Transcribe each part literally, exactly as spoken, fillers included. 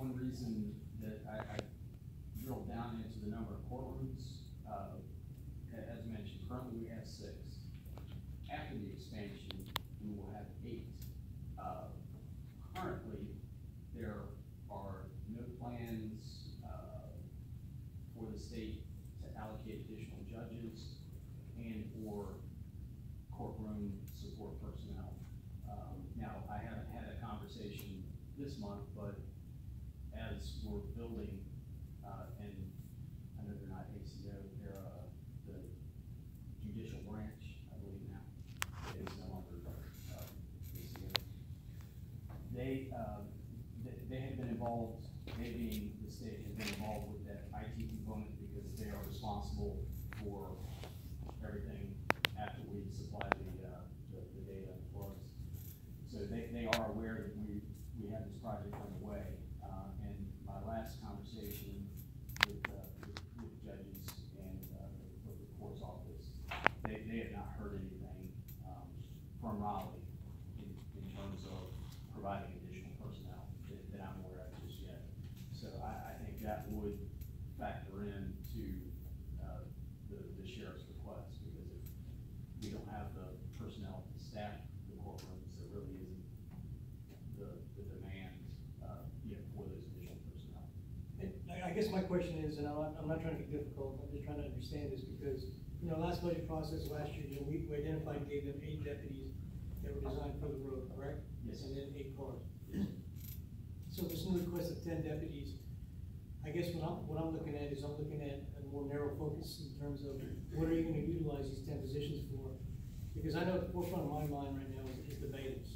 one reason that I, I drilled down into the number of courtrooms, uh, as mentioned, currently we have six. After the expansion, we will have eight. Uh, currently, there are no plans uh, for the state to allocate additional judges and or courtroom support personnel. Um, now, I haven't had a conversation this month, but as we're building, uh, and I know they're not A C O, they're uh, the judicial branch, I believe now. It is no longer uh, A C O. They, uh, they, they have been involved, they being the state, have been involved with that I T component because they are responsible for everything after we supply the, uh, the, the data for us. So they, they are aware that we, we have this project underway. Uh, and my last conversation with, uh, with, with judges and uh, with the court's office, they, they have not heard anything um, from Raleigh in, in terms of providing additional personnel that, that I'm aware of just yet. So I, I think that would factor into uh, the, the sheriff's request, because if we don't have the personnel to staff the courtrooms, there really isn't the, the demand uh, you know, for those additional personnel. And I guess my question is, and I'm not, I'm not trying to be difficult, I'm just trying to understand this, because, you know, last budget process last year, you know, we, we identified and gave them eight deputies that were designed for the road, correct? Yes. And then eight cars. So this new request of ten deputies, I guess what I'm, what I'm looking at is I'm looking at a more narrow focus in terms of what are you going to utilize these ten positions for? Because I know the forefront of my mind right now is, is the bailiffs.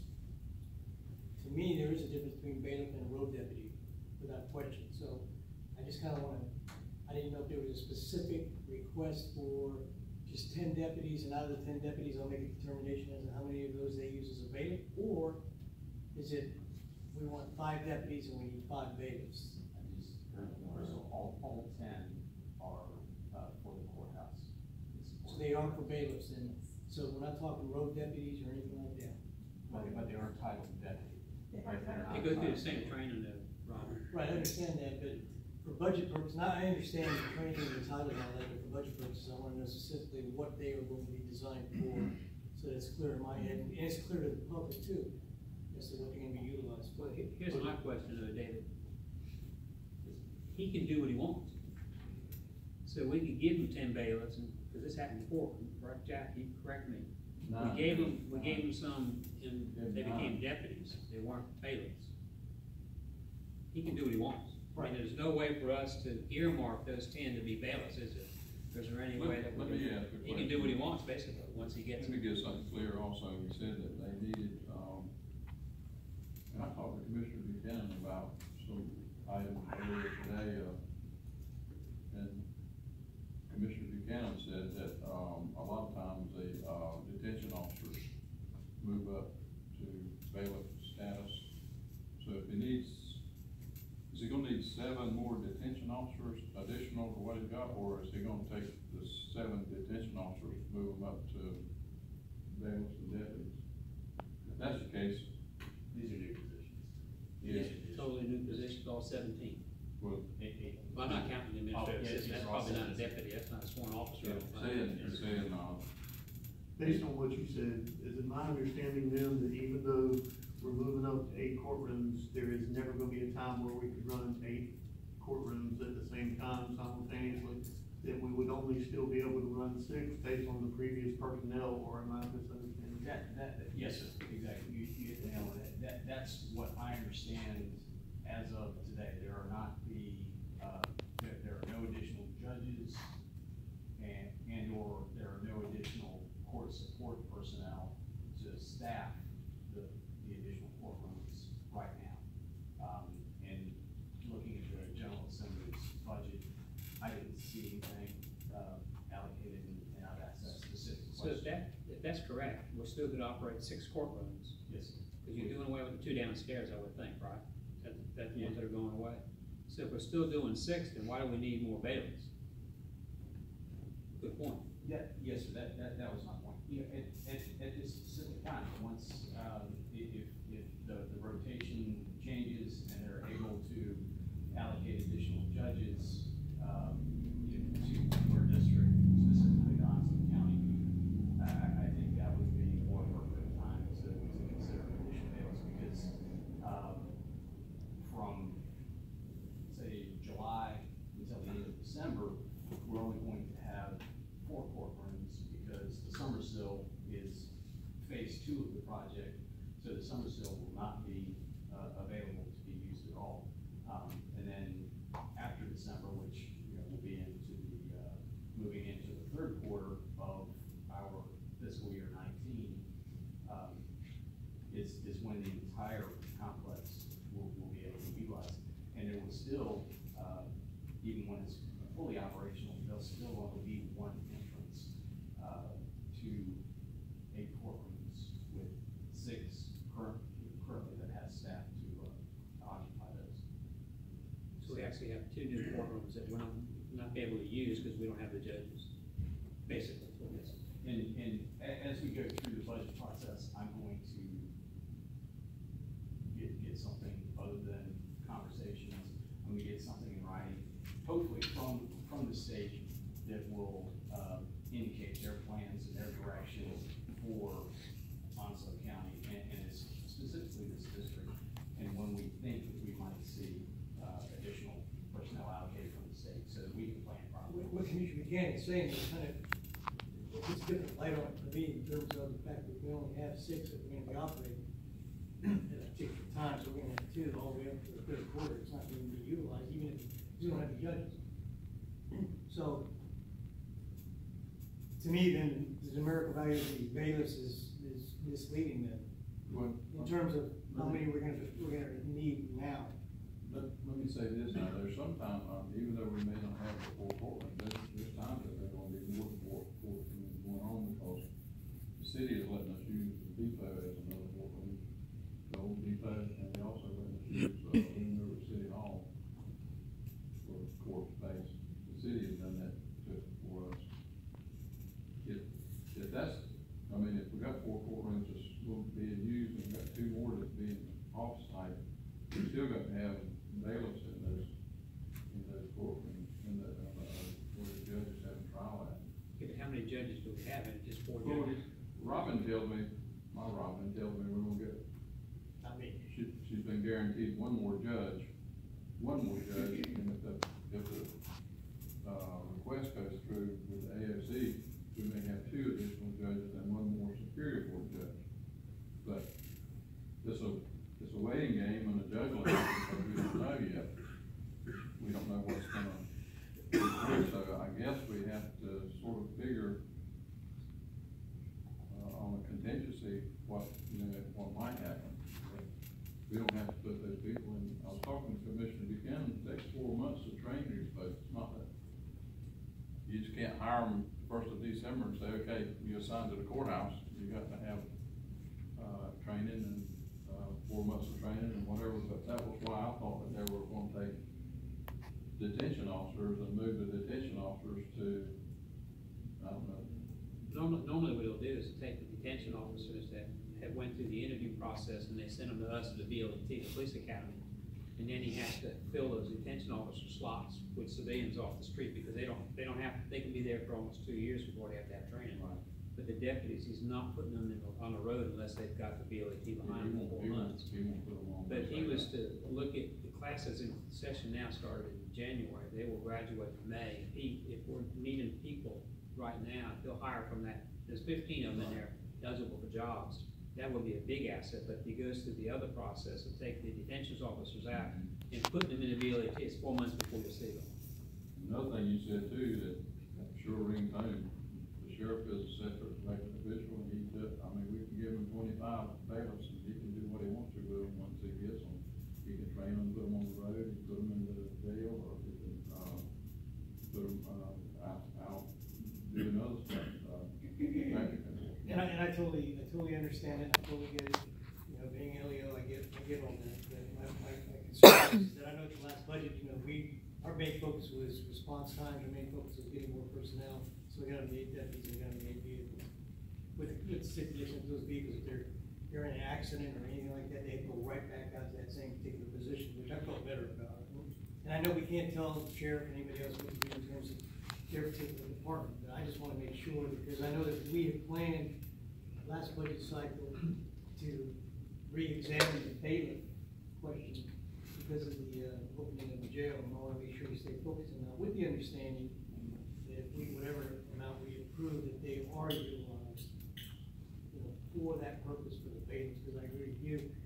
To me, there is a difference between bailiff and a road deputy, without question. So I just kind of want to, I didn't know if there was a specific request for just ten deputies, and out of the ten deputies, I'll make a determination as to how many of those they use as a bailiff, or is it we want five deputies and we need five bailiffs? I just currently, so all, all ten are uh, for the courthouse. So they are for bailiffs, and so we're not talking road deputies or anything like that. But, but they are entitled to deputy. Right? They go through the same training though, Robert. Right, I understand that, but for budget purposes, now I understand the training and the title and all that, but for budget purposes, I want to know specifically what they are going to be designed for, so that it's clear in my head, and it's clear to the public too, as to what they're going to be utilized for. Well, he- here's my question though, David. He can do what he wants. So we could give him ten bailiffs, and, because this happened before, correct, Jack, you correct me. Nine. We gave them, we gave them some, and they Nine. became deputies, they weren't bailiffs. He can do what he wants. I Right. mean, there's no way for us to earmark those ten to be bailiffs, is there? Is there any Let- way that we let me can, ask a he can do what he question. wants, basically, once he gets. Let me get something clear also. You said that they needed, um, and I talked to Commissioner Buchanan about some items earlier today, uh, and Commissioner Buchanan said that, um, a lot of times the, uh, detention officers move up to bailiff status. So if he needs, is he gonna need seven more detention officers additional to what he's got, or is he gonna take the seven detention officers, move them up to bailiffs and deputies? If that's the case, These are new positions. Yes. Totally new positions, all seventeen. well, Eight, eight. Well, I'm not counting the Oh, administrative yes, assistant, these that's are all probably not a seventeen. deputy, that's not a sworn officer. saying, saying, uh, Based on what you said, is it my understanding then that even though we're moving up to eight courtrooms, there is never gonna be a time where we could run eight courtrooms at the same time simultaneously? That we would only still be able to run six based on the previous personnel, or am I misunderstanding? That, that, that- yes, sir, exactly, you, you hit the nail on it. That, that's what I understand as of today. There are not the, uh, there, there are no additional judges and, and or there are no additional court support personnel to staff the, the additional courtrooms right now. Um, and looking at the General Assembly's budget, I didn't see anything, uh, allocated, and and I've asked that specific So if question. that, if that's correct, we're still gonna operate six courtrooms, Yes, sir. because you're doing away with the two downstairs, I would think, right? That, that's the ones Yeah. that are going away. So if we're still doing six, then why do we need more bailiffs? Good point. Yeah, yes, sir, that, that, that was my point. You know, at, at, at this specific time, once, um, if, if, if the, the rotation changes and they're able to will not be, uh, available to be used at all. Um, and then after December, which, you know, will be into the, uh, moving into the third quarter of our fiscal year nineteen, um, is, is when the entire complex will, will be able to utilize it. And there will still, uh, even when it's fully operational, there'll still only be one entrance, uh, to eight courtrooms with six current, currently that has staff to, uh, occupy those. So we actually have two new courtrooms that we're not, not be able to use because we don't have the judges, basically. is what it is. And, and a- as we go through the budget process, I'm going to get, get something other than conversations. I'm gonna get something in writing, hopefully from, from the state that will, uh, indicate their plans and their direction for Onslow County, and, and it's specifically this district. And when we think that we might see, uh, additional personnel allocated from the state, so that we can plan properly. What, what Commissioner Buchanan is saying is kind of, it's a different light on it for me in terms of the fact that we only have six that we're gonna be operating at a particular time, so we're gonna have two all the way up to the third quarter. It's not gonna be utilized, even if we don't have the judges. So, to me, then, the numerical value of the bailiffs is, is misleading then, Well, in terms of how many we're gonna, we're gonna need now. Let, let me say this now, there's sometimes, um, even though we may not have the full courtroom, there's, there's times that there's gonna be more court, courtroom going on because the city is letting us use the depot as another courtroom, the old depot, and they also letting us use, uh, Loon River City Hall for court space. The city has done that to, for us. If, if that's, I mean, if we got four courtrooms that's being used and we got two more that's being off-site, we still got to have bailiffs in those, in those courtrooms, in the, uh, where the judges have trial at. Okay, but how many judges do we have? And just four Well, judges? Robin tells me, my Robin tells me we're gonna get, I mean, she, she's been guaranteed one more judge, one more judge, and if the, if the, uh, request goes through with the A O C, we may have two additional judges and one more Superior Court judge. But it's a, it's a waiting game on the judge level because we don't know yet. We don't know what's gonna be through, so I guess we have to sort of figure uh, on a contingency what, you know, what might happen. We don't have to put those people in. I was talking to Commissioner Buchanan, it takes four months to train these folks. It's not that, you just can't hire them first of December and say, okay, you're assigned to the courthouse. You got to have, uh, training and, uh, four months of training and whatever, but that was why I thought that they were gonna take detention officers and move the detention officers to, I don't know. Normally, normally what it'll do is take the detention officers that have went through the interview process and they send them to us to the B L T, the police academy. And then he has to fill those detention officer slots with civilians off the street because they don't, they don't have, they can be there for almost two years before they have to have training. Right. But the deputies, he's not putting them in, on the road unless they've got the B L T behind them for four months. He won't put them on. But he was to look at, the classes in session now started in January, they will graduate in May. He, if we're needing people right now, he'll hire from that, there's fifteen of them in there eligible for jobs. That would be a big asset, but if he goes through the other process of taking the detention officers out and putting them in the B L T, it's four months before you see them. Another thing you said too, that I'm sure rings home, the sheriff is a separate elected official, and he took, I mean, we can give him twenty-five bailiffs, and he can do what he wants to with them once he gets them. He can train them, put them on the road, he can put them in the jail, or he can, uh, put them, uh, out, out doing other stuff, uh, practically. and I, and I totally, I totally understand it, I totally get it, you know, being L E O, I get, I get on that, but my, my, my concern is that I know at the last budget, you know, we, our main focus was response times, our main focus was getting more personnel, so we gotta need deputies, we gotta need vehicles. With, with the stipulation of those vehicles, if they're, they're in an accident or anything like that, they have to go right back out to that same particular position, which I felt better about. And I know we can't tell the sheriff or anybody else what to do in terms of their particular department, but I just wanna make sure, because I know that we had planned last budget cycle to re-examine the bailiff question because of the, uh, opening of the jail, and I wanna make sure we stay focused on that, with the understanding that if we, whatever amount we approve, that they are utilized, you know, for that purpose for the bailiffs, because I agree with you,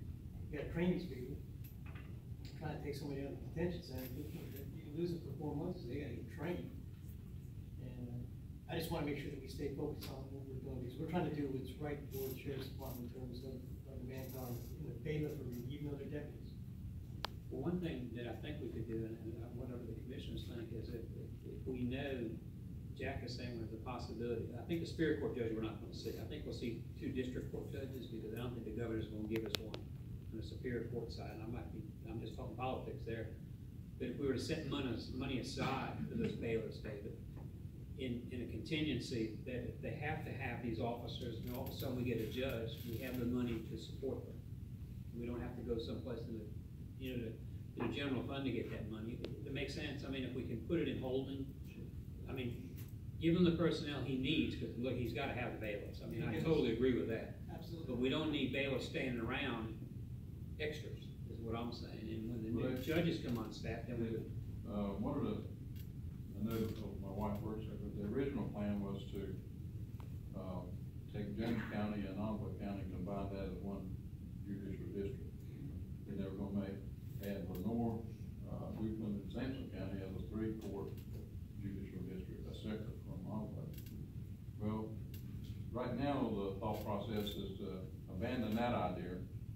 you gotta train these people. Trying to take somebody out of the detention center, you can lose it for four months, they gotta get trained. And, uh, I just wanna make sure that we stay focused on what we're doing, because we're trying to do what's right for the sheriff's department in terms of, of the manpower and the bailiff or even other deputies. Well, one thing that I think we could do, and and whatever the commissioners think, is if, if, if we know, Jack is saying there's a possibility, I think the Superior Court judge we're not gonna see, I think we'll see two district court judges, because I don't think the governor's gonna give us one on the Superior Court side, and I might be, I'm just talking politics there. But if we were to set money, money aside for those bailiffs, David, in, in a contingency, that if they have to have these officers, and all of a sudden we get a judge, we have the money to support them. We don't have to go someplace in the, you know, to, to the general fund to get that money. It, it makes sense. I mean, if we can put it in holding, I mean, give him the personnel he needs, because look, he's gotta have the bailiffs. I mean, I totally agree with that. Absolutely. But we don't need bailiffs standing around extras, is what I'm saying. And when the new Right. judges come on staff, then we would, Uh, one of the, I know my wife works there, but the original plan was to, uh, take James County and Ottawa County, combine that as one judicial district. And they were gonna make, add Lenore, uh, Dukeland, and Sampson County as a three-court judicial district, a separate from Ottawa. Well, right now, the thought process is to abandon that idea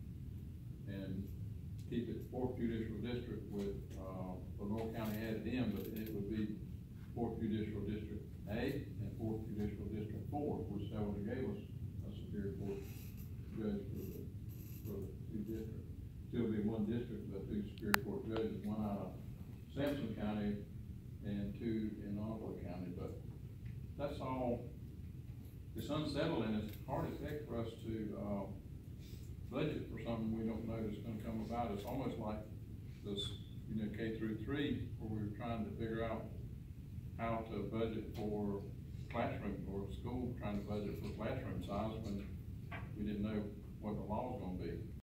and keep it fourth judicial district with, uh, Lenore County added in, but it would be fourth judicial district A and fourth judicial district four, which that would have gave us a Superior Court judge for the, for the two districts. Still be one district, but two Superior Court judges, one out of Sampson County and two in Ottawa County, but that's all, it's unsettling, it's hard as heck for us to, uh, budget for something we don't know that's gonna come about. It's almost like this, you know, K through three, where we were trying to figure out how to budget for classroom, or school trying to budget for classroom size when we didn't know what the law was gonna be.